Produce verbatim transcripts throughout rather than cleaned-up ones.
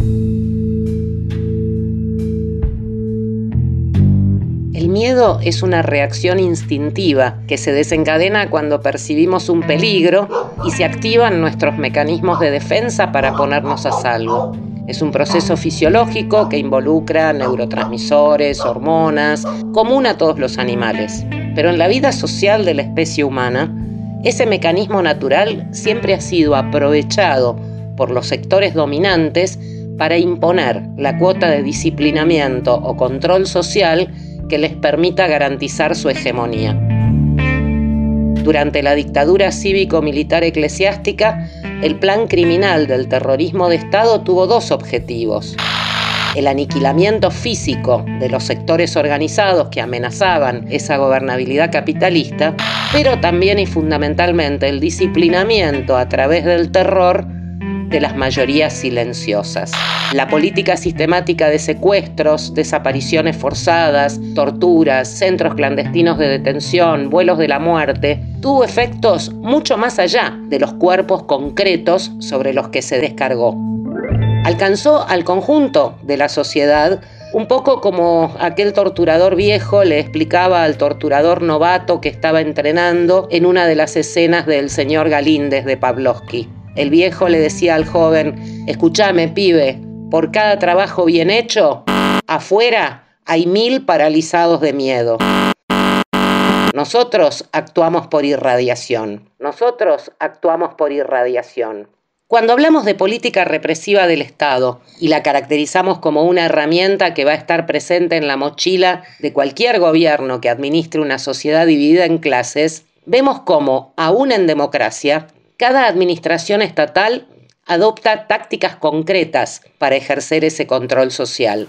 El miedo es una reacción instintiva que se desencadena cuando percibimos un peligro y se activan nuestros mecanismos de defensa para ponernos a salvo. Es un proceso fisiológico que involucra neurotransmisores, hormonas, común a todos los animales. Pero en la vida social de la especie humana, ese mecanismo natural siempre ha sido aprovechado por los sectores dominantes para imponer la cuota de disciplinamiento o control social que les permita garantizar su hegemonía. Durante la dictadura cívico-militar eclesiástica, el plan criminal del terrorismo de Estado tuvo dos objetivos: el aniquilamiento físico de los sectores organizados que amenazaban esa gobernabilidad capitalista, pero también y fundamentalmente el disciplinamiento a través del terror de las mayorías silenciosas. La política sistemática de secuestros, desapariciones forzadas, torturas, centros clandestinos de detención, vuelos de la muerte, tuvo efectos mucho más allá de los cuerpos concretos sobre los que se descargó. Alcanzó al conjunto de la sociedad, un poco como aquel torturador viejo le explicaba al torturador novato que estaba entrenando en una de las escenas del señor Galíndez de Pavlovsky. El viejo le decía al joven: escúchame, pibe, por cada trabajo bien hecho, afuera hay mil paralizados de miedo. Nosotros actuamos por irradiación. Nosotros actuamos por irradiación. Cuando hablamos de política represiva del Estado y la caracterizamos como una herramienta que va a estar presente en la mochila de cualquier gobierno que administre una sociedad dividida en clases, vemos cómo, aún en democracia, cada administración estatal adopta tácticas concretas para ejercer ese control social.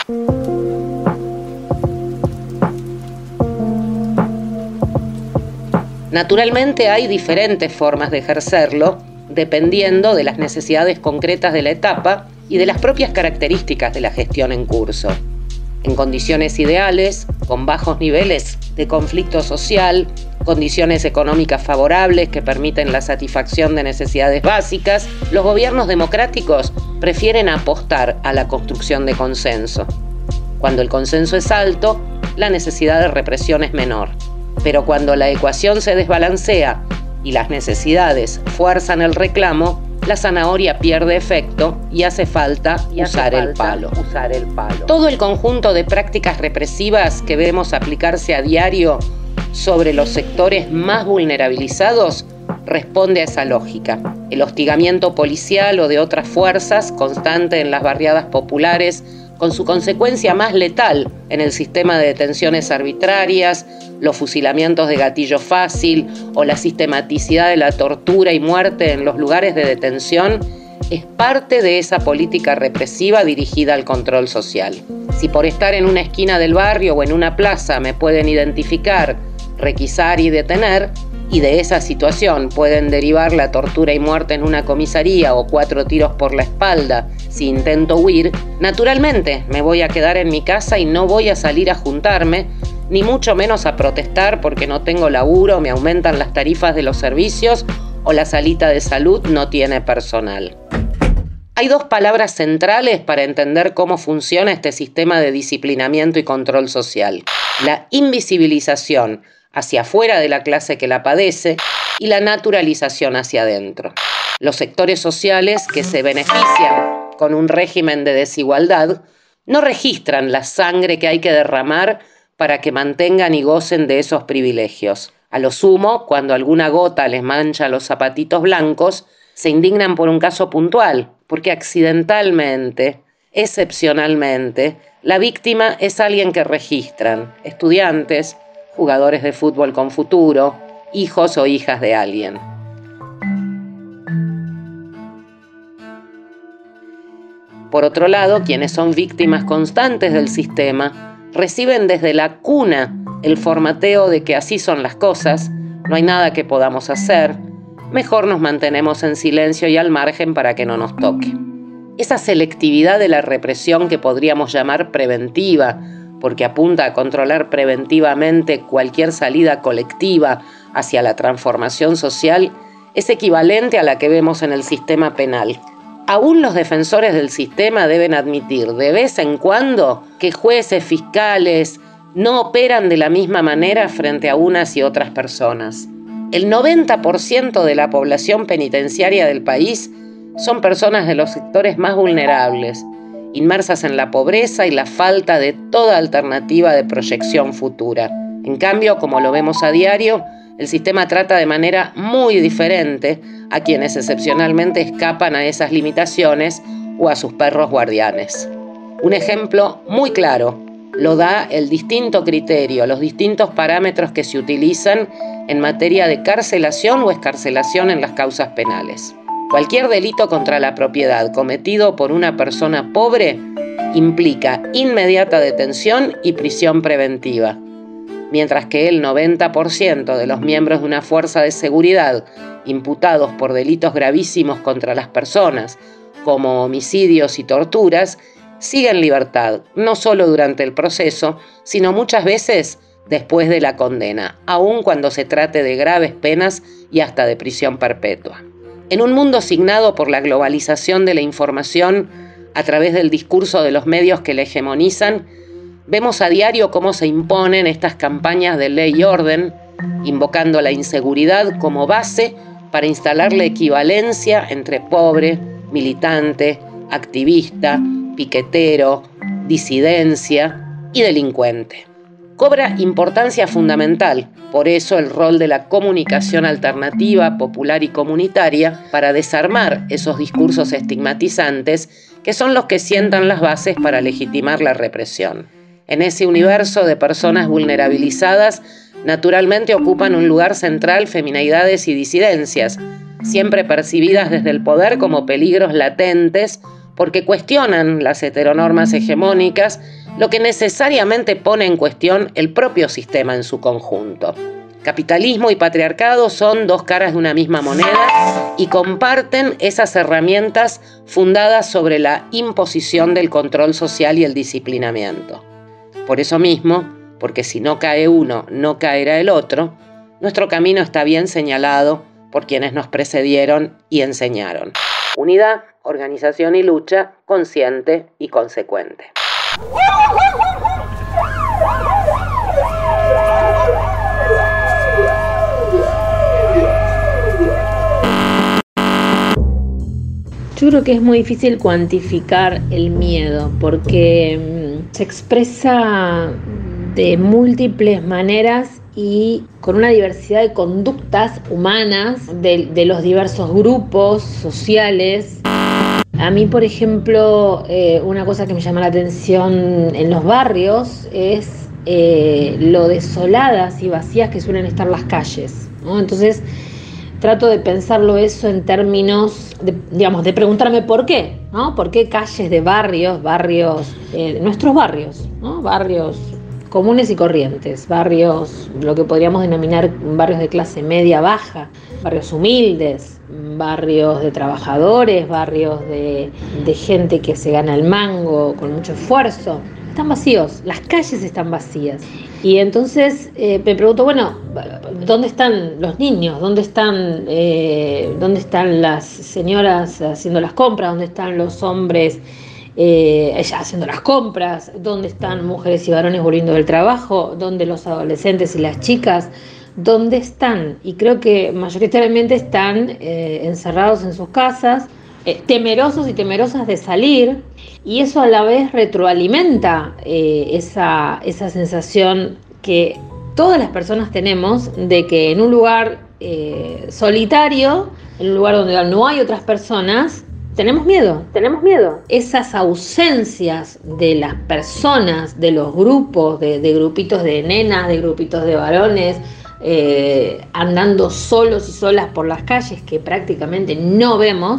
Naturalmente hay diferentes formas de ejercerlo, dependiendo de las necesidades concretas de la etapa y de las propias características de la gestión en curso. En condiciones ideales, con bajos niveles de conflicto social, condiciones económicas favorables que permiten la satisfacción de necesidades básicas, los gobiernos democráticos prefieren apostar a la construcción de consenso. Cuando el consenso es alto, la necesidad de represión es menor. Pero cuando la ecuación se desbalancea y las necesidades fuerzan el reclamo, la zanahoria pierde efecto y hace falta, y usar, hace falta el palo. usar el palo. Todo el conjunto de prácticas represivas que vemos aplicarse a diario sobre los sectores más vulnerabilizados responde a esa lógica. El hostigamiento policial o de otras fuerzas constante en las barriadas populares, con su consecuencia más letal en el sistema de detenciones arbitrarias, los fusilamientos de gatillo fácil o la sistematicidad de la tortura y muerte en los lugares de detención, es parte de esa política represiva dirigida al control social. Si por estar en una esquina del barrio o en una plaza me pueden identificar, requisar y detener, y de esa situación pueden derivar la tortura y muerte en una comisaría o cuatro tiros por la espalda si intento huir, naturalmente me voy a quedar en mi casa y no voy a salir a juntarme, ni mucho menos a protestar porque no tengo laburo, me aumentan las tarifas de los servicios o la salita de salud no tiene personal. Hay dos palabras centrales para entender cómo funciona este sistema de disciplinamiento y control social: la invisibilización hacia afuera de la clase que la padece y la naturalización hacia adentro. Los sectores sociales que se benefician con un régimen de desigualdad no registran la sangre que hay que derramar para que mantengan y gocen de esos privilegios. A lo sumo, cuando alguna gota les mancha los zapatitos blancos, se indignan por un caso puntual, porque accidentalmente, excepcionalmente, la víctima es alguien que registran: estudiantes, jugadores de fútbol con futuro, hijos o hijas de alguien. Por otro lado, quienes son víctimas constantes del sistema reciben desde la cuna el formateo de que así son las cosas, no hay nada que podamos hacer, mejor nos mantenemos en silencio y al margen para que no nos toque. Esa selectividad de la represión que podríamos llamar preventiva, porque apunta a controlar preventivamente cualquier salida colectiva hacia la transformación social, es equivalente a la que vemos en el sistema penal. Aún los defensores del sistema deben admitir de vez en cuando que jueces, fiscales, no operan de la misma manera frente a unas y otras personas. El noventa por ciento de la población penitenciaria del país son personas de los sectores más vulnerables, inmersas en la pobreza y la falta de toda alternativa de proyección futura. En cambio, como lo vemos a diario, el sistema trata de manera muy diferente a quienes excepcionalmente escapan a esas limitaciones o a sus perros guardianes. Un ejemplo muy claro lo da el distinto criterio, los distintos parámetros que se utilizan en materia de carcelación o excarcelación en las causas penales. Cualquier delito contra la propiedad cometido por una persona pobre implica inmediata detención y prisión preventiva, mientras que el noventa por ciento de los miembros de una fuerza de seguridad imputados por delitos gravísimos contra las personas, como homicidios y torturas, siguen en libertad, no solo durante el proceso, sino muchas veces después de la condena, aun cuando se trate de graves penas y hasta de prisión perpetua. En un mundo signado por la globalización de la información a través del discurso de los medios que la hegemonizan, vemos a diario cómo se imponen estas campañas de ley y orden, invocando la inseguridad como base para instalar la equivalencia entre pobre, militante, activista, piquetero, disidencia y delincuente. Cobra importancia fundamental, por eso, el rol de la comunicación alternativa, popular y comunitaria para desarmar esos discursos estigmatizantes que son los que sientan las bases para legitimar la represión. En ese universo de personas vulnerabilizadas, naturalmente ocupan un lugar central feminidades y disidencias, siempre percibidas desde el poder como peligros latentes porque cuestionan las heteronormas hegemónicas, lo que necesariamente pone en cuestión el propio sistema en su conjunto. Capitalismo y patriarcado son dos caras de una misma moneda y comparten esas herramientas fundadas sobre la imposición del control social y el disciplinamiento. Por eso mismo, porque si no cae uno, no caerá el otro, nuestro camino está bien señalado por quienes nos precedieron y enseñaron. Unidad, organización y lucha consciente y consecuente. Yo creo que es muy difícil cuantificar el miedo porque se expresa de múltiples maneras y con una diversidad de conductas humanas de, de los diversos grupos sociales. A mí, por ejemplo, eh, una cosa que me llama la atención en los barrios es eh, lo desoladas y vacías que suelen estar las calles, ¿no? Entonces, trato de pensarlo eso en términos, de, digamos, de preguntarme por qué, ¿no? ¿Por qué calles de barrios, barrios, eh, nuestros barrios, ¿no? Barrios comunes y corrientes, barrios, lo que podríamos denominar barrios de clase media baja, barrios humildes, barrios de trabajadores, barrios de, de gente que se gana el mango con mucho esfuerzo. Están vacíos, las calles están vacías. Y entonces eh, me pregunto, bueno, ¿dónde están los niños? ¿Dónde están, eh, ¿dónde están las señoras haciendo las compras? ¿Dónde están los hombres eh, haciendo las compras? ¿Dónde están mujeres y varones volviendo del trabajo? ¿Dónde los adolescentes y las chicas? ¿Dónde están? Y creo que mayoritariamente están eh, encerrados en sus casas, eh, temerosos y temerosas de salir, y eso a la vez retroalimenta eh, esa, esa sensación que todas las personas tenemos de que en un lugar eh, solitario, en un lugar donde no hay otras personas, tenemos miedo, tenemos miedo. Esas ausencias de las personas, de los grupos, de, de grupitos de nenas, de grupitos de varones, eh, andando solos y solas por las calles que prácticamente no vemos,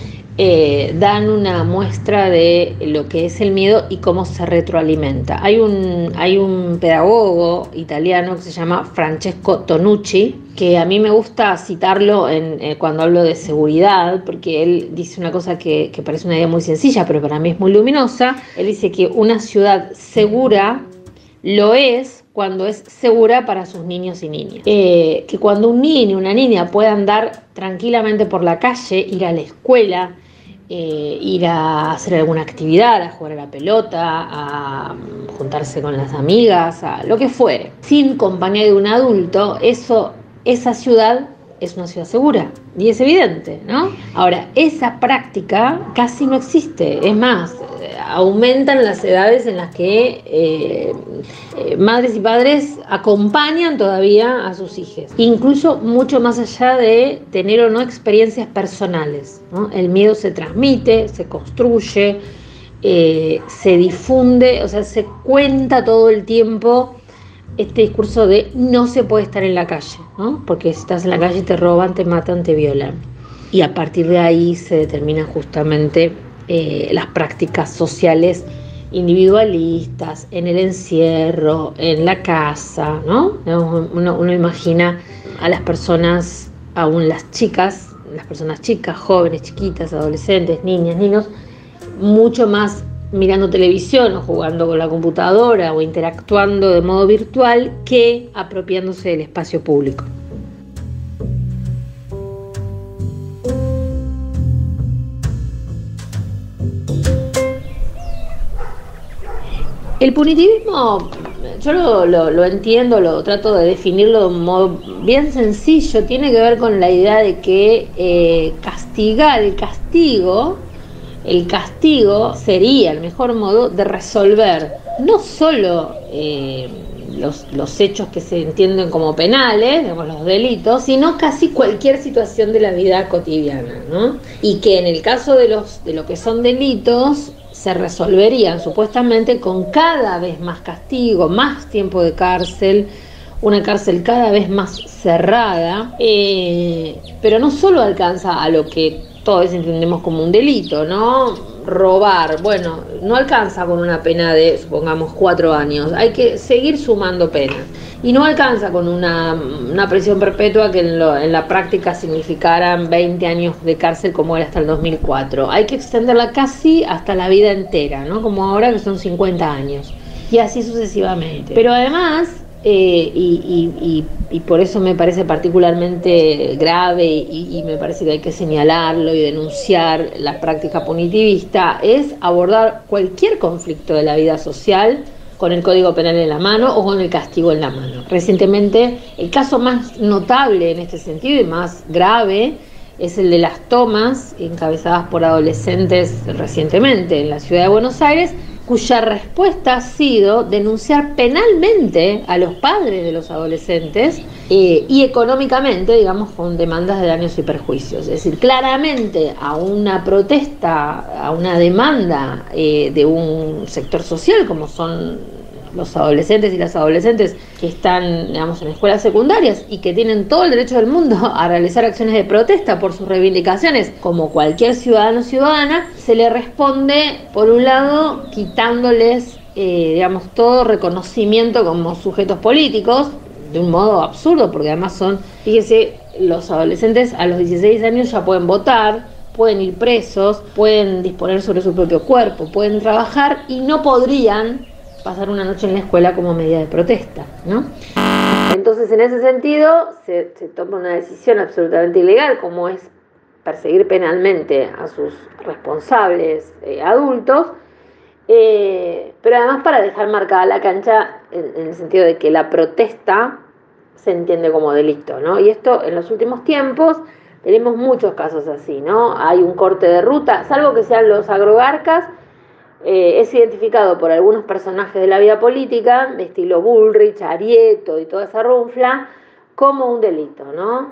eh, dan una muestra de lo que es el miedo y cómo se retroalimenta. Hay un, hay un pedagogo italiano que se llama Francesco Tonucci, que a mí me gusta citarlo en, eh, cuando hablo de seguridad, porque él dice una cosa que, que parece una idea muy sencilla, pero para mí es muy luminosa. Él dice que una ciudad segura lo es cuando es segura para sus niños y niñas. Eh, que cuando un niño o una niña pueda andar tranquilamente por la calle, ir a la escuela, eh, ir a hacer alguna actividad, a jugar a la pelota, a juntarse con las amigas, a lo que fuere, sin compañía de un adulto, eso, esa ciudad es una ciudad segura, y es evidente, ¿no? Ahora, esa práctica casi no existe, es más, aumentan las edades en las que eh, eh, madres y padres acompañan todavía a sus hijos, incluso mucho más allá de tener o no experiencias personales, ¿no? El miedo se transmite, se construye, eh, se difunde, o sea, se cuenta todo el tiempo este discurso de no se puede estar en la calle, ¿no? Porque si estás en la calle te roban, te matan, te violan. Y a partir de ahí se determinan justamente eh, las prácticas sociales individualistas, en el encierro, en la casa, ¿no? Uno, uno imagina a las personas, aún las chicas, las personas chicas, jóvenes, chiquitas, adolescentes, niñas, niños, mucho más mirando televisión o jugando con la computadora o interactuando de modo virtual que apropiándose del espacio público. El punitivismo, yo lo, lo, lo entiendo, lo trato de definirlo de un modo bien sencillo, tiene que ver con la idea de que eh, castigar, el castigo, el castigo sería el mejor modo de resolver no solo eh, los, los hechos que se entienden como penales, digamos, los delitos, sino casi cualquier situación de la vida cotidiana, ¿no? Y que en el caso de los de lo que son delitos se resolverían supuestamente con cada vez más castigo, más tiempo de cárcel, una cárcel cada vez más cerrada, eh, pero no solo alcanza a lo que todos entendemos como un delito, ¿no? Robar, bueno, no alcanza con una pena de, supongamos, cuatro años, hay que seguir sumando penas. Y no alcanza con una, una prisión perpetua que en, lo, en la práctica significaran veinte años de cárcel como era hasta el dos mil cuatro. Hay que extenderla casi hasta la vida entera, ¿no? Como ahora que son cincuenta años. Y así sucesivamente. Pero además, eh, y, y, y, y por eso me parece particularmente grave y, y me parece que hay que señalarlo y denunciar la práctica punitivista, es abordar cualquier conflicto de la vida social con el Código Penal en la mano o con el castigo en la mano. Recientemente, el caso más notable en este sentido y más grave es el de las tomas encabezadas por adolescentes recientemente en la ciudad de Buenos Aires, cuya respuesta ha sido denunciar penalmente a los padres de los adolescentes eh, y económicamente, digamos, con demandas de daños y perjuicios. Es decir, claramente a una protesta, a una demanda eh, de un sector social como son los adolescentes y las adolescentes que están, digamos, en escuelas secundarias y que tienen todo el derecho del mundo a realizar acciones de protesta por sus reivindicaciones, como cualquier ciudadano o ciudadana, se le responde, por un lado, quitándoles, eh, digamos, todo reconocimiento como sujetos políticos, de un modo absurdo, porque además son, fíjese, los adolescentes a los dieciséis años ya pueden votar, pueden ir presos, pueden disponer sobre su propio cuerpo, pueden trabajar y no podrían pasar una noche en la escuela como medida de protesta, ¿no? Entonces, en ese sentido, se, se toma una decisión absolutamente ilegal, como es perseguir penalmente a sus responsables eh, adultos, eh, pero además para dejar marcada la cancha en, en el sentido de que la protesta se entiende como delito, ¿no? Y esto, en los últimos tiempos, tenemos muchos casos así, ¿no? Hay un corte de ruta, salvo que sean los agrogarcas, Eh, es identificado por algunos personajes de la vida política, de estilo Bullrich, Arieto y toda esa runfla, como un delito, ¿no?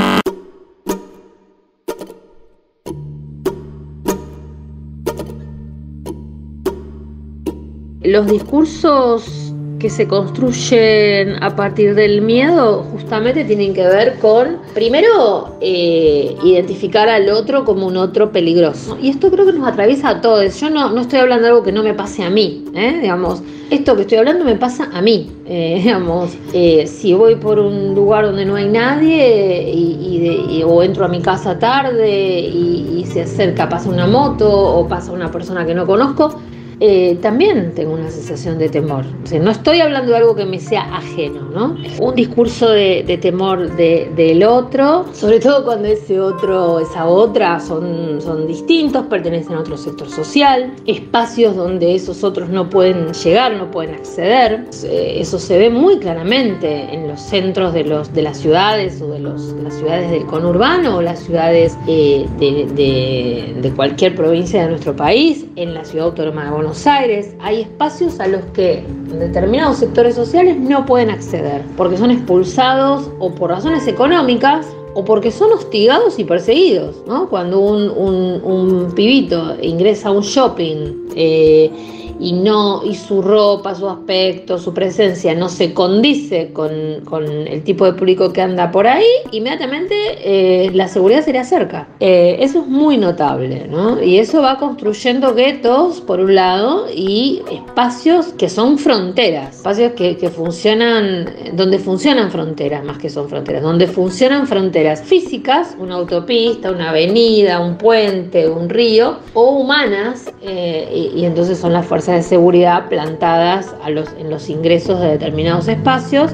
Los discursos que se construyen a partir del miedo justamente tienen que ver con, primero, eh, identificar al otro como un otro peligroso. Y esto creo que nos atraviesa a todos. Yo no, no estoy hablando de algo que no me pase a mí, ¿eh? Digamos, esto que estoy hablando me pasa a mí. Eh, digamos, eh, si voy por un lugar donde no hay nadie y, y de, y, o entro a mi casa tarde y, y se acerca, pasa una moto o pasa una persona que no conozco, eh, también tengo una sensación de temor. O sea, no estoy hablando de algo que me sea ajeno, ¿no? Un discurso de, de temor de, del otro, sobre todo cuando ese otro, esa otra son, son distintos, pertenecen a otro sector social, espacios donde esos otros no pueden llegar, no pueden acceder. Eso se ve muy claramente en los centros de, los, de las ciudades o de, los, de las ciudades del conurbano o las ciudades eh, de, de, de cualquier provincia de nuestro país, en la Ciudad Autónoma de Buenos Aires. Hay espacios a los que determinados sectores sociales no pueden acceder porque son expulsados o por razones económicas o porque son hostigados y perseguidos, ¿no? Cuando un, un, un pibito ingresa a un shopping eh, y no y su ropa, su aspecto, su presencia no se condice con, con el tipo de público que anda por ahí, inmediatamente eh, la seguridad se le acerca. Eh, eso es muy notable, ¿no? Y eso va construyendo guetos, por un lado, y espacios que son fronteras, espacios que, que funcionan, donde funcionan fronteras, más que son fronteras, donde funcionan fronteras físicas, una autopista, una avenida, un puente, un río, o humanas, eh, y, y entonces son las fuerzas de seguridad plantadas a los, en los ingresos de determinados espacios,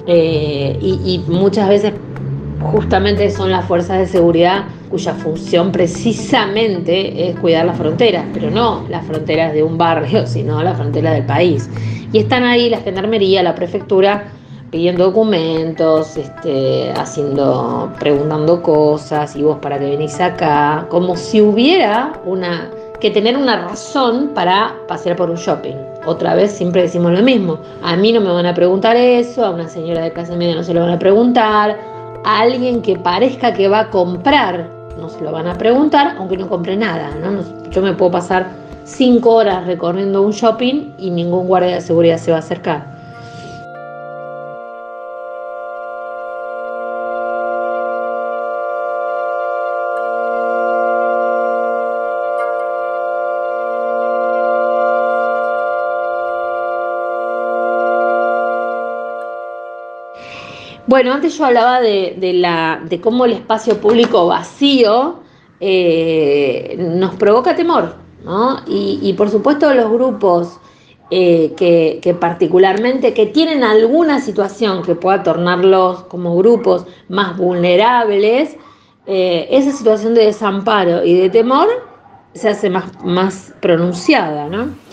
eh, y, y muchas veces justamente son las fuerzas de seguridad cuya función precisamente es cuidar las fronteras, pero no las fronteras de un barrio, sino las fronteras del país. Y están ahí la gendarmería, la prefectura, pidiendo documentos, este, haciendo, preguntando cosas, y vos para qué venís acá, como si hubiera una que tener una razón para pasear por un shopping. Otra vez siempre decimos lo mismo. A mí no me van a preguntar eso, a una señora de clase media no se lo van a preguntar, a alguien que parezca que va a comprar no se lo van a preguntar, aunque no compre nada, ¿no? Yo me puedo pasar cinco horas recorriendo un shopping y ningún guardia de seguridad se va a acercar. Bueno, antes yo hablaba de, de, la, de cómo el espacio público vacío eh, nos provoca temor, ¿no? Y, y por supuesto los grupos eh, que, que particularmente, que tienen alguna situación que pueda tornarlos como grupos más vulnerables, eh, esa situación de desamparo y de temor se hace más, más pronunciada, ¿no?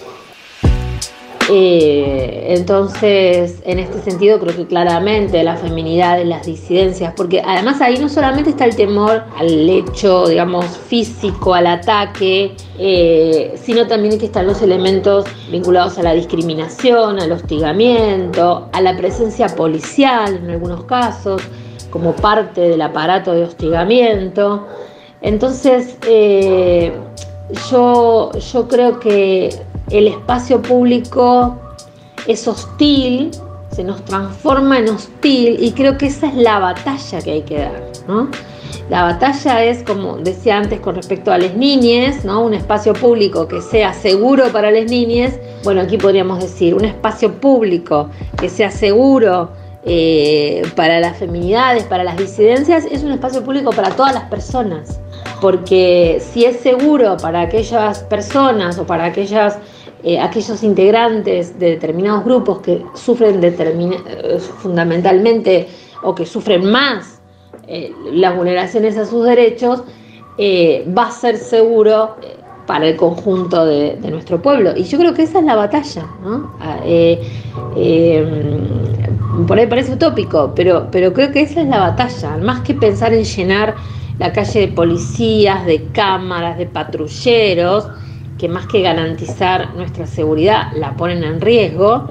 Eh, entonces, en este sentido, creo que claramente la feminidad, las disidencias, porque además ahí no solamente está el temor al hecho, digamos, físico, al ataque, eh, sino también que están los elementos vinculados a la discriminación, al hostigamiento, a la presencia policial en algunos casos, como parte del aparato de hostigamiento. Entonces, eh, yo, yo creo que el espacio público es hostil, se nos transforma en hostil, y creo que esa es la batalla que hay que dar, ¿no? La batalla es, como decía antes con respecto a las niñas, ¿no? Un espacio público que sea seguro para las niñas. Bueno, aquí podríamos decir un espacio público que sea seguro eh, para las feminidades, para las disidencias, es un espacio público para todas las personas. Porque si es seguro para aquellas personas o para aquellas Eh, aquellos integrantes de determinados grupos que sufren determina- fundamentalmente o que sufren más eh, las vulneraciones a sus derechos, eh, va a ser seguro eh, para el conjunto de, de nuestro pueblo. Y yo creo que esa es la batalla, ¿no? Eh, eh, por ahí parece utópico, pero, pero creo que esa es la batalla. Más que pensar en llenar la calle de policías, de cámaras, de patrulleros, que más que garantizar nuestra seguridad la ponen en riesgo,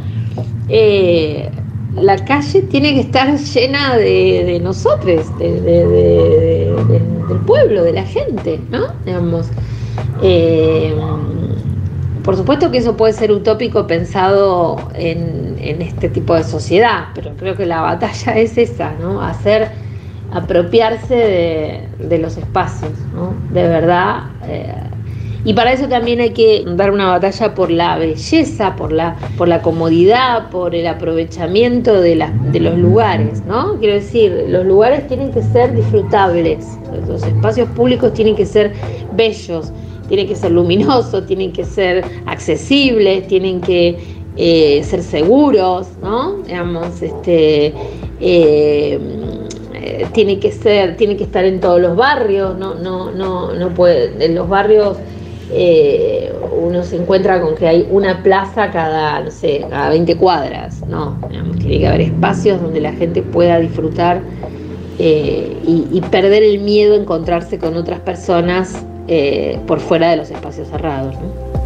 eh, la calle tiene que estar llena de, de nosotros, de, de, de, de, de, del pueblo, de la gente, ¿no? Digamos, eh, por supuesto que eso puede ser utópico pensado en, en este tipo de sociedad, pero creo que la batalla es esa, ¿no? Hacer, apropiarse de, de los espacios, ¿no? De verdad. Eh, Y para eso también hay que dar una batalla por la belleza, por la, por la comodidad, por el aprovechamiento de, la, de los lugares, ¿no? Quiero decir, los lugares tienen que ser disfrutables, los espacios públicos tienen que ser bellos, tiene que ser luminoso, tienen que ser accesibles, tienen que eh, ser seguros, ¿no? Digamos, este, eh, eh, tiene que ser, tiene que estar en todos los barrios, no, no, no, no puede, en los barrios eh, uno se encuentra con que hay una plaza cada, no sé, cada veinte cuadras, no, digamos, tiene que haber espacios donde la gente pueda disfrutar eh, y, y perder el miedo a encontrarse con otras personas eh, por fuera de los espacios cerrados, ¿no?